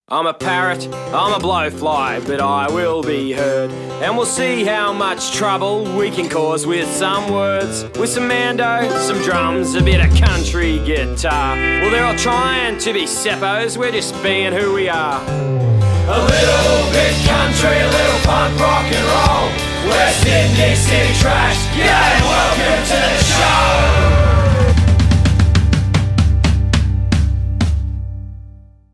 I'm a parrot, I'm a blowfly, but I will be heard. And we'll see how much trouble we can cause with some words. With some mando, some drums, a bit of country guitar. Well, they're all trying to be seppos, we're just being who we are. A little bit country, a little punk rock and roll. We're Sydney city trash.